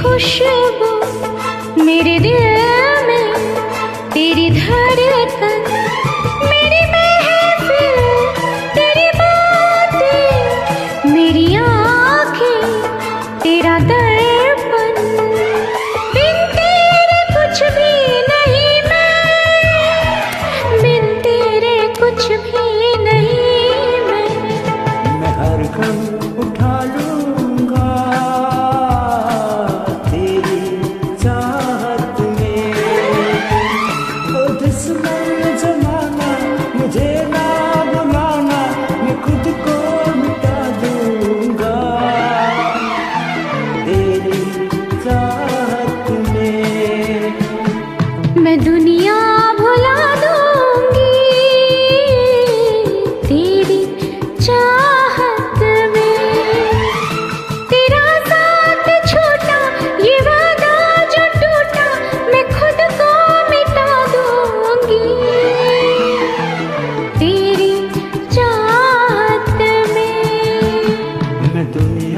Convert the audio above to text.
खुशबू मेरे दिल में, तेरी धड़कन मेरी महफिल, तेरी बातें मेरी आँखें, तेरा दर्पण। बिन तेरे कुछ भी नहीं मैं, बिन तेरे कुछ भी नहीं मैं हर गम उठा लूंगा तेरी चाहत में। ओ दुश्मन जमाना मुझे ना बुलाना, मैं खुद को मिटा दूंगा तेरी चाहत में। मैं दुनिया भुला दूंगी तेरी चाहत में। तेरा साथ छोटा, ये वादा जो टूटा, मैं खुद को मिटा दूंगी तेरी चाहत में। मैं दुनिया